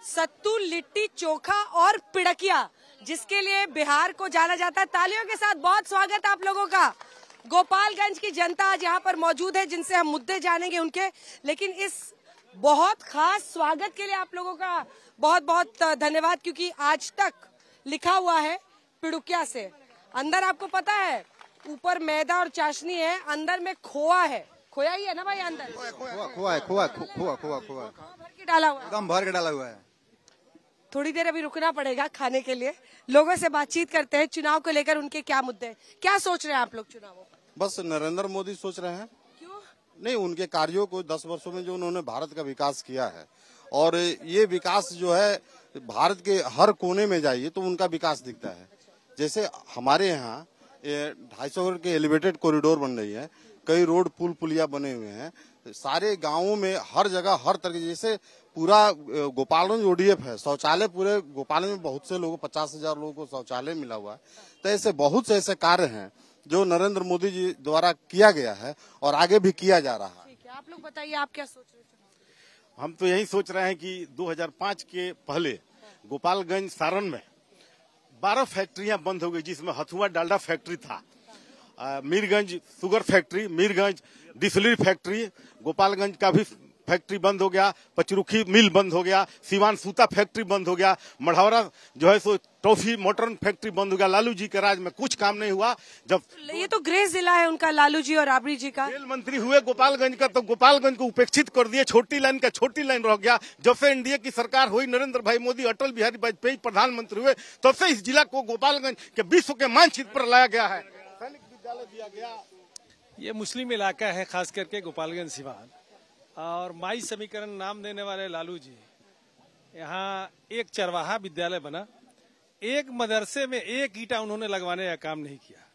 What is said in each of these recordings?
सत्तू, लिट्टी चोखा और पिड़किया, जिसके लिए बिहार को जाना जाता है। तालियों के साथ बहुत स्वागत आप लोगों का। गोपालगंज की जनता आज यहाँ पर मौजूद है, जिनसे हम मुद्दे जानेंगे उनके। लेकिन इस बहुत खास स्वागत के लिए आप लोगों का बहुत बहुत धन्यवाद, क्योंकि आज तक लिखा हुआ है पिड़किया से। अंदर आपको पता है ऊपर मैदा और चाशनी है, अंदर में खोआ है। खोया ही है ना भाई? अंदर खोआ भर के डाला हुआ है। एकदम भर के डाला हुआ है। थोड़ी देर अभी रुकना पड़ेगा खाने के लिए। लोगों से बातचीत करते हैं चुनाव को लेकर, उनके क्या मुद्दे हैं, क्या सोच रहे हैं आप लोग चुनावों पर? बस नरेंद्र मोदी सोच रहे हैं। क्यों? नहीं, उनके कार्यों को 10 वर्षों में जो उन्होंने भारत का विकास किया है, और ये विकास जो है भारत के हर कोने में जाइए तो उनका विकास दिखता है। जैसे हमारे यहाँ 250 के एलिवेटेड कॉरिडोर बन रही है, कई रोड पुल पुलिया बने हुए हैं, सारे गांवों में हर जगह हर तरह के। जैसे पूरा गोपालगंज ODF है, शौचालय पूरे गोपालगंज में बहुत से लोगों, 50,000 लोगों को शौचालय मिला हुआ है। तो ऐसे बहुत से ऐसे कार्य हैं जो नरेंद्र मोदी जी द्वारा किया गया है और आगे भी किया जा रहा है। ठीक है, आप लोग बताइए आप क्या सोच रहे हैं? हम तो यही सोच रहे हैं कि 2005 के पहले गोपालगंज सारण में 12 फैक्ट्रियां बंद हो गई, जिसमें हथुआ डालडा फैक्ट्री था, Mirganj sugar factory, Mirganj distillery factory, Gopalganj का भी फैक्ट्री बंद हो गया, पचरुखी मिल बंद हो गया, सिवान सूता फैक्ट्री बंद हो गया, मढ़ौरा जो है सो टॉफी मोटरन फैक्ट्री बंद हो गया। लालू जी के राज में कुछ काम नहीं हुआ। जब ये तो गृह जिला है उनका, लालू जी और राबड़ी जी का। रेल मंत्री हुए गोपालगंज का, तो गोपालगंज को उपेक्षित कर दिए, छोटी लाइन का छोटी लाइन रह गया। जब से एनडीए की सरकार हुई, नरेंद्र भाई मोदी, अटल बिहारी वाजपेयी प्रधानमंत्री हुए, तब से इस जिला को गोपालगंज के विश्व के मानचित्र पर लाया गया है। सैनिक विद्यालय दिया गया। ये मुस्लिम इलाका है, खास करके गोपालगंज सिवान, और माई समीकरण नाम देने वाले लालू जी, यहाँ एक चरवाहा विद्यालय बना, एक मदरसे में एक ईंटा उन्होंने लगवाने का काम नहीं किया।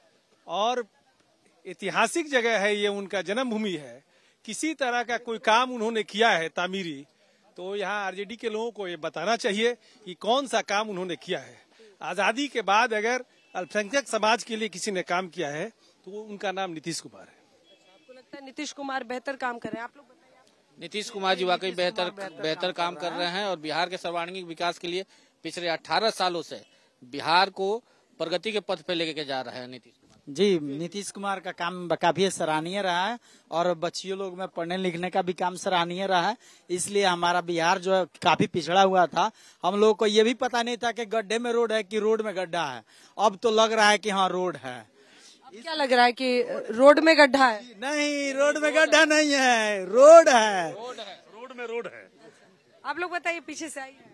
और ऐतिहासिक जगह है ये, उनका जन्मभूमि है, किसी तरह का कोई काम उन्होंने किया है तामीरी, तो यहाँ आरजेडी के लोगों को ये बताना चाहिए कि कौन सा काम उन्होंने किया है। आजादी के बाद अगर अल्पसंख्यक समाज के लिए किसी ने काम किया है तो उनका नाम नीतीश कुमार है। आपको लगता है नीतीश कुमार बेहतर काम कर रहे हैं? आप लोग बताइए। नीतीश कुमार जी वाकई बेहतर काम कर रहे हैं, और बिहार के सर्वांगीण विकास के लिए पिछले 18 सालों से बिहार को प्रगति के पथ पे लेके जा रहे हैं नीतीश कुमार जी। नीतीश कुमार का काम काफी सराहनीय रहा है, और बच्चियों लोग में पढ़ने लिखने का भी काम सराहनीय रहा है। इसलिए हमारा बिहार जो है काफी पिछड़ा हुआ था। हम लोग को ये भी पता नहीं था कि गड्ढे में रोड है कि रोड में गड्ढा है। अब तो लग रहा है कि हाँ रोड है। क्या लग रहा है कि रोड में गड्ढा है? नहीं, रोड में गड्ढा नहीं है, रोड है। रोड में रोड है। आप लोग बताइए, पीछे से आइए।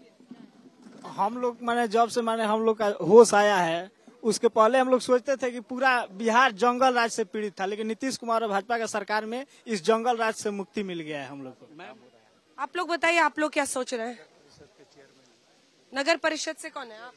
हम लोग माने जब से माने हम लोग का होश आया है, उसके पहले हम लोग सोचते थे कि पूरा बिहार जंगल राज से पीड़ित था, लेकिन नीतीश कुमार और भाजपा का सरकार में इस जंगल राज से मुक्ति मिल गया है हम लोग को। आप लोग बताइए, आप लोग क्या सोच रहे हैं? नगर परिषद से कौन है आप?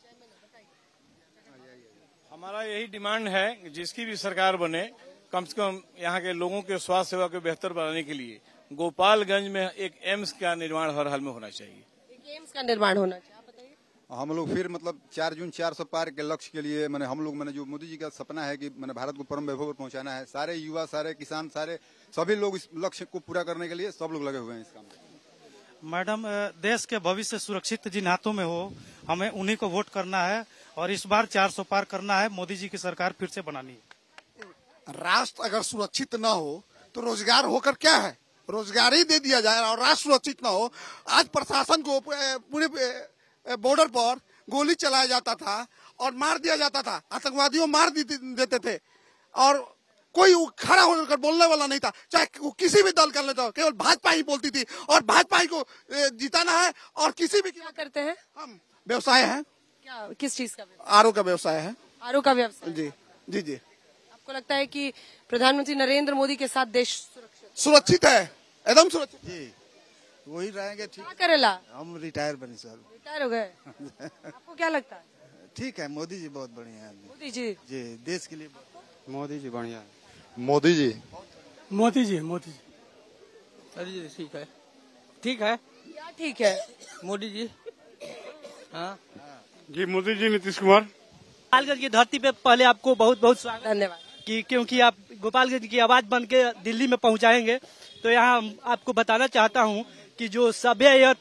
हमारा यही डिमांड है कि जिसकी भी सरकार बने, कम से कम यहाँ के लोगों के स्वास्थ्य सेवा को बेहतर बनाने के लिए गोपालगंज में एक एम्स का निर्माण हर हाल में होना चाहिए। एक एम्स का निर्माण होना चाहिए। आप बताइए। हम लोग फिर मतलब 4 जून 400 पार के लक्ष्य के लिए मैंने हम लोग मैंने जो मोदी जी का सपना है कि मैंने भारत को परम वैभव पर पहुंचाना है, सारे युवा, सारे किसान, सारे सभी लोग इस लक्ष्य को पूरा करने के लिए सब लोग लगे हुए हैं इस काम में। मैडम, देश के भविष्य सुरक्षित जिन हाथों में हो, हमें उन्हीं को वोट करना है, और इस बार 400 पार करना है। मोदी जी की सरकार फिर से बनानी है। राष्ट्र अगर सुरक्षित न हो तो रोजगार होकर क्या है? रोजगार ही दे दिया जाए और राष्ट्र सुरक्षित न हो। आज प्रशासन को पूरे बॉर्डर पर गोली चलाया जाता था और मार दिया जाता था, आतंकवादियों मार देते थे, और कोई खड़ा होकर बोलने वाला नहीं था, चाहे वो किसी भी दल कर लेता हो। केवल भाजपा ही बोलती थी, और भाजपा ही को जिताना है। और किसी भी क्या करते हैं? हम व्यवसाय है। क्या, किस चीज का? आरओ का व्यवसाय है। आरओ का व्यवसाय? जी जी जी। आपको लगता है कि प्रधानमंत्री नरेंद्र मोदी के साथ देश सुरक्षित है? एकदम सुरक्षित जी, वही रहेंगे। ठीक, क्या करेला? हम रिटायर बने सर। रिटायर हो गए? आपको क्या लगता है? ठीक है, मोदी जी बहुत बढ़िया है। मोदी जी जी, देश के लिए मोदी जी बढ़िया है। मोदी जी मोदी जी मोदी जी सर जी ठीक है, ठीक है। क्या ठीक है? मोदी जी, हाँ जी मोदी जी, नीतीश कुमार। गोपालगंज की धरती पे पहले आपको बहुत बहुत स्वागत, धन्यवाद। क्योंकि आप गोपालगंज की आवाज बन के दिल्ली में पहुंचाएंगे। तो यहाँ आपको बताना चाहता हूँ कि जो सभ्य एयरपोर्ट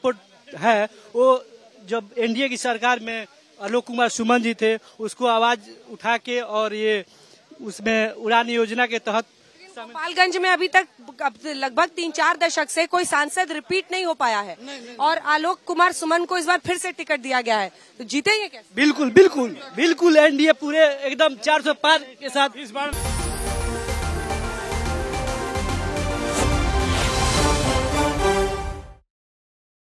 है वो जब एनडीए की सरकार में आलोक कुमार सुमन जी थे, उसको आवाज उठा के और ये उसमें उड़ान योजना के तहत गोपालगंज में अभी तक लगभग 3-4 दशक से कोई सांसद रिपीट नहीं हो पाया है और आलोक कुमार सुमन को इस बार फिर से टिकट दिया गया है, तो जीतेंगे कैसे? बिल्कुल बिल्कुल बिल्कुल एनडीए पूरे एकदम 400 पार के साथ इस बार